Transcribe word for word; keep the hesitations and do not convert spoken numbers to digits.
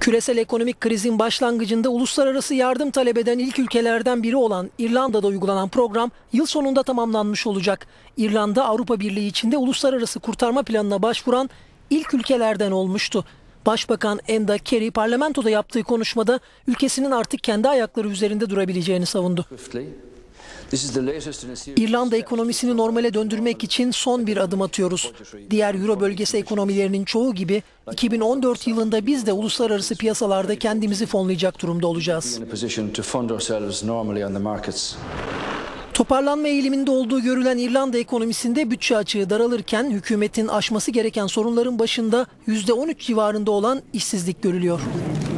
Küresel ekonomik krizin başlangıcında uluslararası yardım talep eden ilk ülkelerden biri olan İrlanda'da uygulanan program yıl sonunda tamamlanmış olacak. İrlanda Avrupa Birliği içinde uluslararası kurtarma planına başvuran ilk ülkelerden olmuştu. Başbakan Enda Kenny parlamentoda yaptığı konuşmada ülkesinin artık kendi ayakları üzerinde durabileceğini savundu. İrlanda ekonomisini normale döndürmek için son bir adım atıyoruz. Diğer Euro bölgesi ekonomilerinin çoğu gibi iki bin on dört yılında biz de uluslararası piyasalarda kendimizi fonlayacak durumda olacağız. Toparlanma eğiliminde olduğu görülen İrlanda ekonomisinde bütçe açığı daralırken hükümetin aşması gereken sorunların başında yüzde on üç civarında olan işsizlik görülüyor.